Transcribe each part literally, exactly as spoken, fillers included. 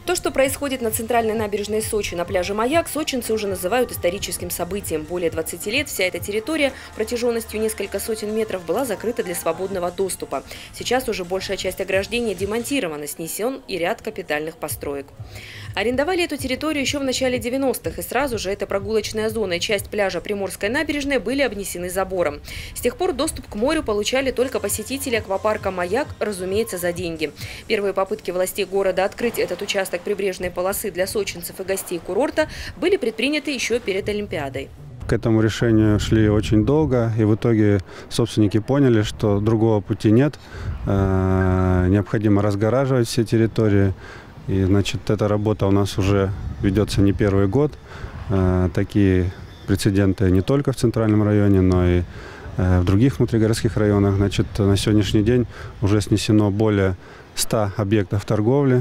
То, что происходит на центральной набережной Сочи на пляже «Маяк», сочинцы уже называют историческим событием. Более двадцати лет вся эта территория протяженностью несколько сотен метров была закрыта для свободного доступа. Сейчас уже большая часть ограждения демонтирована, снесен и ряд капитальных построек. Арендовали эту территорию еще в начале девяностых, и сразу же эта прогулочная зона и часть пляжа Приморской набережной были обнесены забором. С тех пор доступ к морю получали только посетители аквапарка «Маяк», разумеется, за деньги. Первые попытки властей города открыть этот участок прибрежной полосы для сочинцев и гостей курорта были предприняты еще перед Олимпиадой. К этому решению шли очень долго, и в итоге собственники поняли, что другого пути нет. Необходимо разгораживать все территории. И, значит, эта работа у нас уже ведется не первый год. Такие прецеденты не только в центральном районе, но и в других внутригородских районах. Значит, на сегодняшний день уже снесено более ста объектов торговли,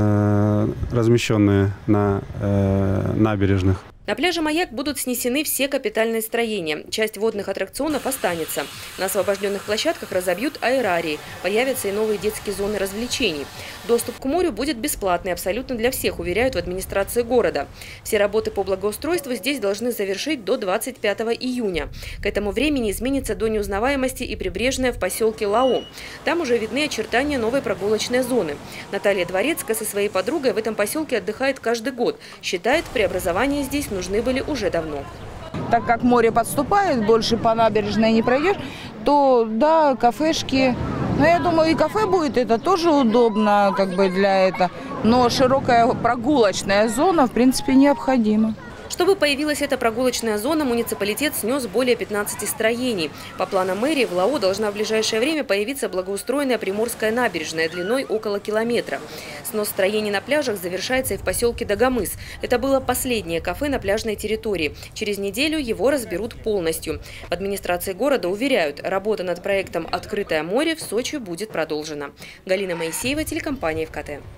размещенные на набережных. На пляже «Маяк» будут снесены все капитальные строения. Часть водных аттракционов останется. На освобожденных площадках разобьют аэрарии. Появятся и новые детские зоны развлечений. Доступ к морю будет бесплатный абсолютно для всех, уверяют в администрации города. Все работы по благоустройству здесь должны завершить до двадцать пятого июня. К этому времени изменится до неузнаваемости и прибрежная в поселке Лао. Там уже видны очертания новой прогулочной зоны. Наталья Дворецкая со своей подругой в этом поселке отдыхает каждый год. Считает, преобразования здесь нужны были уже давно. Так как море подступает, больше по набережной не пройдешь, то да, кафешки. Но я думаю, и кафе будет, это тоже удобно как бы для этого. Но широкая прогулочная зона, в принципе, необходима. Чтобы появилась эта прогулочная зона, муниципалитет снес более пятнадцати строений. По планам мэрии в Лао должна в ближайшее время появиться благоустроенная Приморская набережная длиной около километра. Снос строений на пляжах завершается и в поселке Дагомыс. Это было последнее кафе на пляжной территории. Через неделю его разберут полностью. В администрации города уверяют, работа над проектом «Открытое море» в Сочи будет продолжена. Галина Моисеева, телекомпания ФКТ.